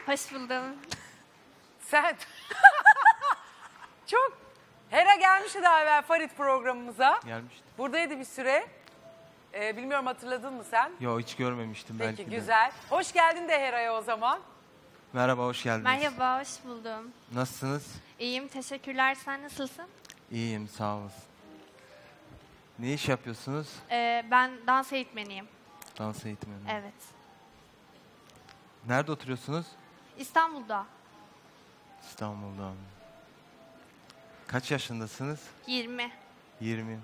Hoş buldum. Sen çok Hera gelmişti daha evvel Farit programımıza. Gelmişti. Buradaydı bir süre. Bilmiyorum hatırladın mı sen? Yo hiç görmemiştim Peki belki de. güzel. Hoş geldin de Hera'ya o zaman. Merhaba, hoş geldiniz. Merhaba, hoş buldum. Nasılsınız? İyiyim, teşekkürler. Sen nasılsın? İyiyim, sağ olasın. Ne iş yapıyorsunuz? Ben dans eğitmeniyim. Dans eğitmeni. Evet. Nerede oturuyorsunuz? İstanbul'da. İstanbul'da. Kaç yaşındasınız? 20. 20.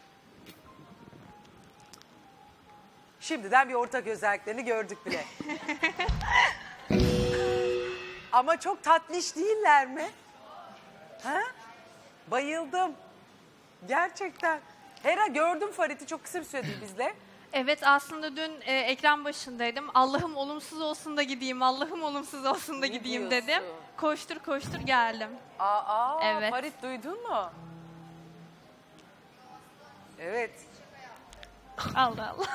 Şimdiden bir ortak özelliklerini gördük bile. Ama çok tatlış değiller mi? Ha? Bayıldım. Gerçekten. Hera gördüm Farit'i çok kısa bir süredir bizle. Evet, aslında dün ekran başındaydım. Allah'ım olumsuz olsun da gideyim, Allah'ım olumsuz olsun da Ne gideyim diyorsun? dedim. Koştur koştur geldim. Evet. Farit duydun mu? Evet. Allah Allah.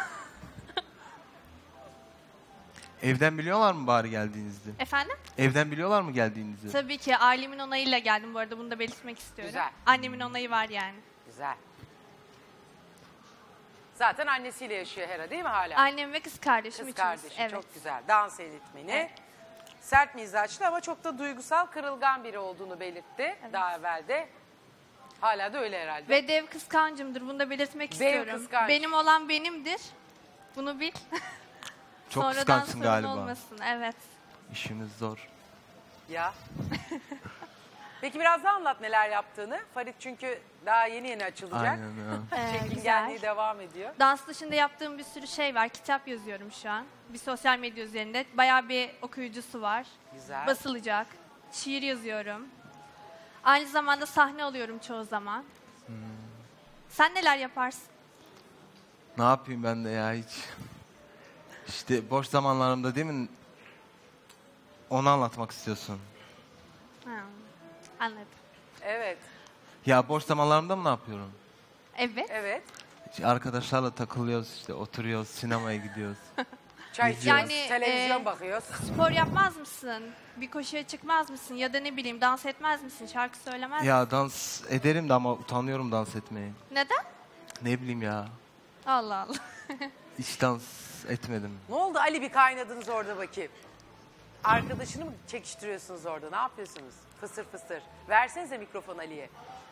Evden biliyorlar mı bari geldiğinizde? Efendim? Evden biliyorlar mı geldiğinizi? Tabii ki ailemin onayıyla geldim bu arada. Bunu da belirtmek istiyorum. Güzel. Annemin onayı var yani. Güzel. Zaten annesiyle yaşıyor Hera değil mi hala? Annem ve kız kardeşim Kız üçümüz. kardeşi Evet. çok güzel. Dans eğitmeni. Evet. Sert mizaçlı ama çok da duygusal, kırılgan biri olduğunu belirtti daha evvel de. Hala da öyle herhalde. Ve dev kıskancımdır. Bunu da belirtmek istiyorum. kıskanç. Benim olan benimdir. Bunu bil. Çok Sonradan kıskançsın sorun galiba. olmasın. Evet. İşiniz zor. Ya. Peki biraz daha anlat neler yaptığını. Farit çünkü daha yeni yeni açılacak. Aynen öyle. Çekingenliği Güzel. devam ediyor. Dans dışında yaptığım bir sürü şey var. Kitap yazıyorum şu an. Bir sosyal medya üzerinde. Bayağı bir okuyucusu var. Güzel. Basılacak. Şiir yazıyorum. Aynı zamanda sahne alıyorum çoğu zaman. Sen neler yaparsın? Ne yapayım ben de ya hiç. İşte boş zamanlarımda değil mi? Onu anlatmak istiyorsun. Ha, anladım. Evet. Ya boş zamanlarımda mı ne yapıyorum? Evet. Evet. İşte arkadaşlarla takılıyoruz işte oturuyoruz sinemaya gidiyoruz. Çay içiyoruz, Yani, televizyon bakıyoruz. Spor yapmaz mısın? Bir koşuya çıkmaz mısın? Ya da ne bileyim dans etmez misin? Şarkı söylemez misin? Ya dans ederim de ama utanıyorum dans etmeye. Neden? Ne bileyim ya. Allah Allah. Hiç dans etmedim. Ne oldu Ali bir kaynadınız orada bakayım. Arkadaşını mı çekiştiriyorsunuz orada? Ne yapıyorsunuz? Fısır fısır. Versenize mikrofon Ali'ye.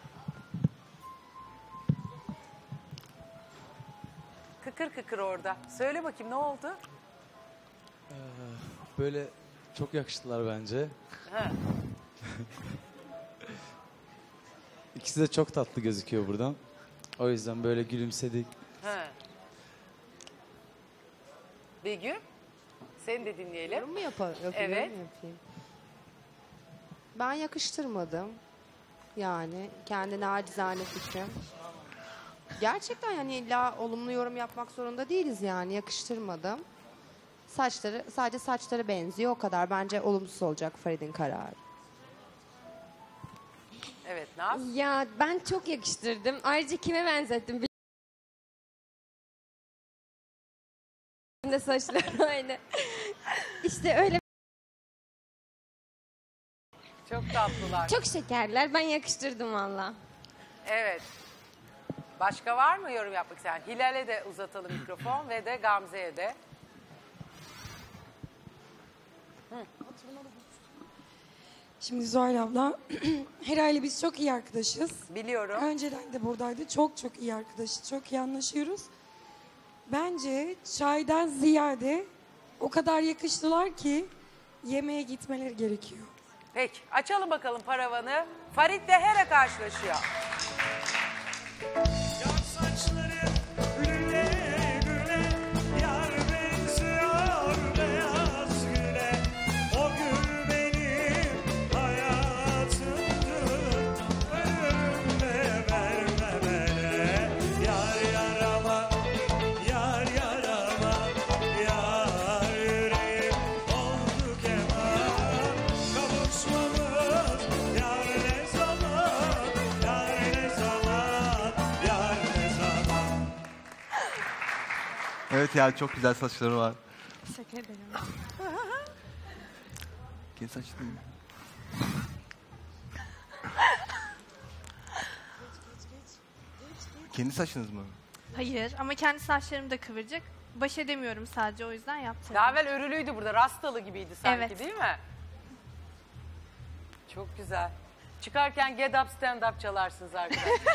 Kıkır kıkır orada. Söyle bakayım ne oldu? Böyle çok yakıştılar bence. Ha. İkisi de çok tatlı gözüküyor buradan. O yüzden böyle gülümsedik. Ha. Begüm, seni de dinleyelim. Yorum mu yapayım? Evet. Ben yakıştırmadım. Yani kendi nacizane fikrim. Gerçekten yani illa olumlu yorum yapmak zorunda değiliz yani. Yakıştırmadım. Saçları, sadece saçları benziyor o kadar. Bence olumsuz olacak Farid'in kararı. Evet, Naz. Ya ben çok yakıştırdım. Ayrıca kime benzettim? Benim de saçlarım aynı. İşte öyle Çok tatlılar. çok şekerler. Ben yakıştırdım valla. Evet. Başka var mı yorum yapmak isteyen? Hilal'e de uzatalım mikrofon ve de Gamze'ye de. Şimdi Zuhal abla, Hera ile biz çok iyi arkadaşız. Biliyorum. Önceden de buradaydı. Çok çok iyi arkadaşız. Çok iyi anlaşıyoruz. Bence çaydan ziyade o kadar yakıştılar ki yemeğe gitmeleri gerekiyor. Peki, açalım bakalım paravanı. Farit ve Hera karşılaşıyor. Yar saçları güle güle, yar benziyor beyaz güle. O gül benim hayatımdır, ömrümde vermemene. Yar yarama, yar yarama, yar yüreğim oldu keman. Kavuşmamız yar ne zaman, yar ne zaman, yar ne zaman. Evet ya çok güzel saçları var. Teşekkür ederim. Kendi saçın değil mi? Kendi saçınız mı? Hayır ama kendi saçlarım da kıvırcık. Baş edemiyorum sadece o yüzden yaptırdım. Daha evvel örülüydü burada. Rastalı gibiydi sanki Evet. değil mi? Çok güzel. Çıkarken get up stand up çalarsınız arkadaşlar.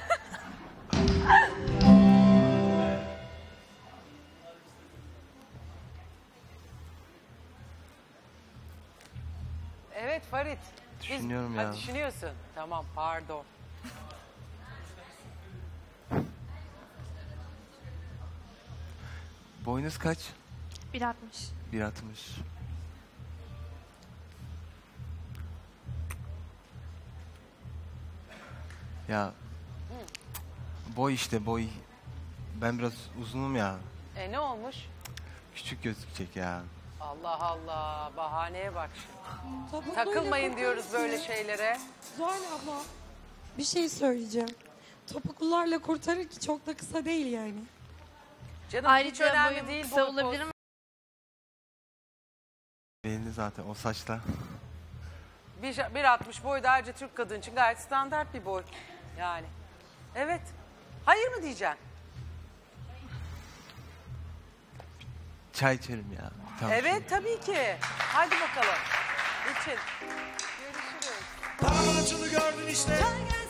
Evet Farit. Düşünüyorum Ha, ya. düşünüyorsun. Tamam pardon. Boyunuz kaç? 1.60. 1.60. Ya boy işte boy. Ben biraz uzunum ya. Ne olmuş? Küçük gözükecek ya. Allah Allah. Bahaneye bak. Topukluğuyla Takılmayın diyoruz kurtarırsınız. böyle şeylere. Zuhal abla bir şey söyleyeceğim. Topuklularla kurtarır ki çok da kısa değil yani. Canım hiç Ayrıca önemli boyum değil. kısa boy olabilir poz. mi? Belli zaten o saçla. 1.60 boy da ayrıca Türk kadın için gayet standart bir boy. Yani. Evet. Hayır mı diyeceksin? Çay içerim ya. Tamam. Evet tabii ki. Hadi bakalım. İçin. Görüşürüz. Parmağını gördün işte.